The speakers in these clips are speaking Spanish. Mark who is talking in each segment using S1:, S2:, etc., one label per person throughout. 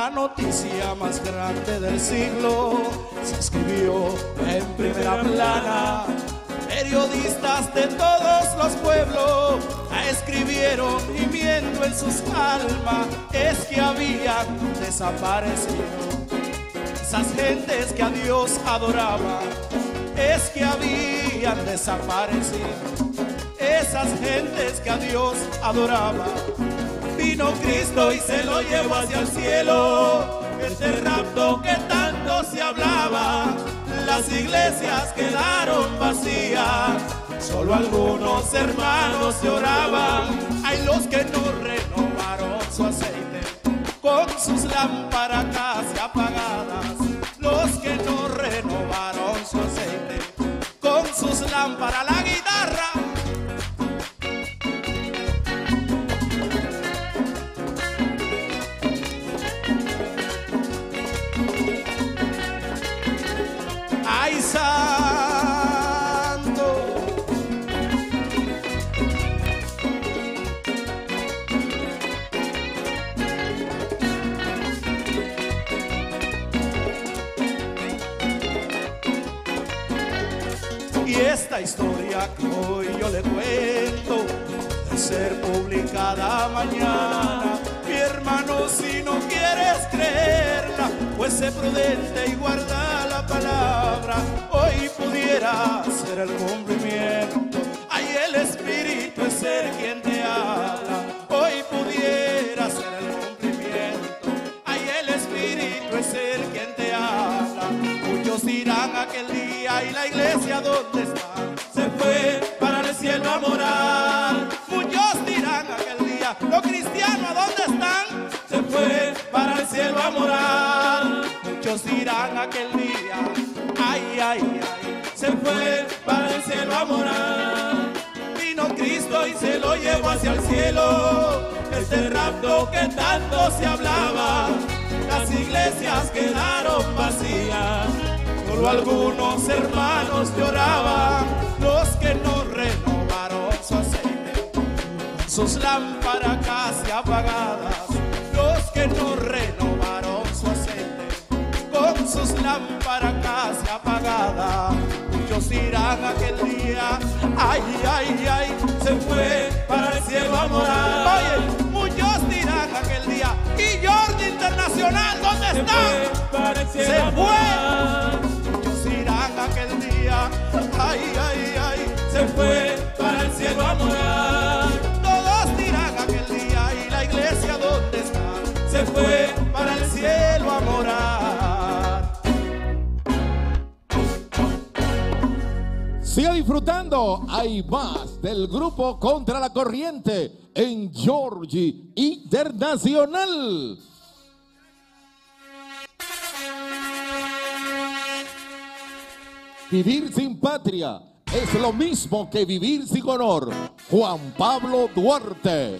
S1: La noticia más grande del siglo se escribió en primera plana. Periodistas de todos los pueblos la escribieron gimiendo en sus almas. Es que habían desaparecido esas gentes que a Dios adoraban. Es que habían desaparecido esas gentes que a Dios adoraban. Vino Cristo y se lo llevó hacia el cielo, este rapto que tanto se hablaba. Las iglesias quedaron vacías, solo algunos hermanos lloraban. Hay los que no renovaron su aceite, con sus lámparas casi apagadas. Los que no renovaron su aceite, con sus lámparas. La guitarra. ¡Ay, santo! Y esta historia que hoy yo le cuento de ser publicada mañana. Mi hermano, si no quieres creerla, pues sé prudente y guarda la palabra. Hoy pudiera ser el cumplimiento. Ay, el Espíritu es el quien te habla. Hoy pudiera ser el cumplimiento. Ay, el Espíritu es el quien te habla. Muchos dirán aquel día: ¿y la iglesia dónde está? Se fue para el cielo a morar. Muchos dirán aquel día: ¿los cristianos a dónde están? Se fue para el cielo a morar. Muchos dirán aquel día: ay, ay, ay, se fue para el cielo a morar. Vino Cristo y se lo llevó hacia el cielo, este rapto que tanto se hablaba. Las iglesias quedaron vacías, solo algunos hermanos lloraban. Los que no renovaron su aceite, sus lámparas casi apagadas. Los que no renovaron su aceite, con sus lámparas casi apagadas. Muchos dirán aquel día: ay, ay, ay, se fue para el cielo a morar. Oye, muchos dirán aquel día: ¿y Jordi Internacional dónde está? Se fue. Muchos dirán aquel día: ay, ay, ay, se fue para el cielo a morar. Todos dirán aquel día: ¿y la iglesia dónde está? Se fue para el cielo a morar.
S2: Siga disfrutando. Hay más del grupo Contra la Corriente en Jordi Internacional. Vivir sin patria es lo mismo que vivir sin honor. Juan Pablo Duarte.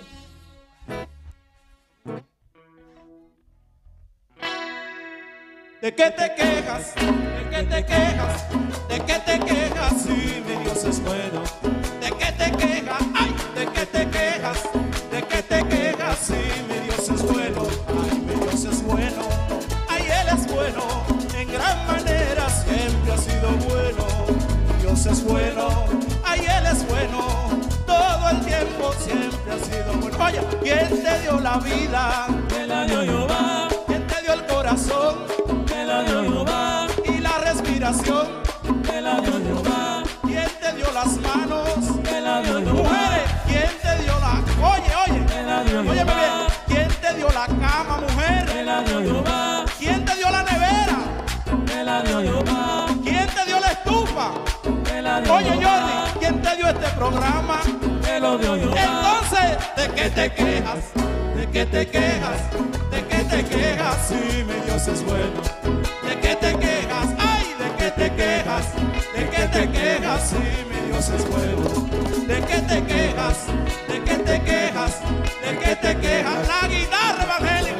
S1: ¿De qué te quejas? ¿De qué te quejas? ¿De qué te quejas si mi Dios es bueno? ¿De qué te quejas? ¡Ay! ¿De qué te quejas? ¿De qué te quejas si mi Dios es bueno? ¡Ay, mi Dios es bueno! ¡Ay, Él es bueno! En gran manera siempre ha sido bueno. Dios es bueno. ¡Ay, Él es bueno! Todo el tiempo siempre ha sido bueno. Vaya, ¿quién te dio la vida?
S3: Te la dio Jehová.
S1: ¿Quién te dio el corazón?
S3: Te la dio Jehová.
S1: Y la respiración.
S3: Te la dio Jehová.
S1: ¿Quién te dio las manos?
S3: Te la dio Jehová.
S1: Mujeres, ¿quién te dio la... Oye,
S3: Te la dio
S1: óyeme
S3: Jehová.
S1: bien. ¿Quién te dio la cama, mujer?
S3: Te la dio Jehová.
S1: ¿Quién te dio la nevera?
S3: Te la dio Jehová.
S1: ¿Quién te dio la estufa?
S3: Te la dio
S1: Oye,
S3: Jehová.
S1: Jordi, ¿quién te dio este programa?
S3: Te lo dio Jehová.
S1: Entonces, ¿de qué te quejas? ¿De qué te quejas? ¿De qué te quejas si mi Dios es bueno? ¿De qué te quejas? ¡Ay! ¿De qué te quejas? ¿De qué te quejas si mi Dios es bueno? ¿De qué te quejas? ¿De qué te quejas? ¿De qué te quejas? La guitarra evangélica.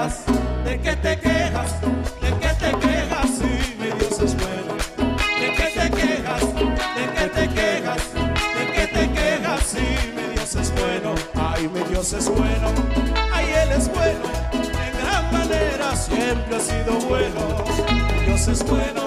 S1: quejas? ¿De qué te quejas? ¿De qué te quejas? Sí, mi Dios es bueno. ¿De qué te quejas? ¿De qué te quejas? ¿De qué te quejas? Sí, mi Dios es bueno. Ay, mi Dios es bueno. Ay, Él es bueno. De gran manera siempre ha sido bueno. Mi Dios es bueno.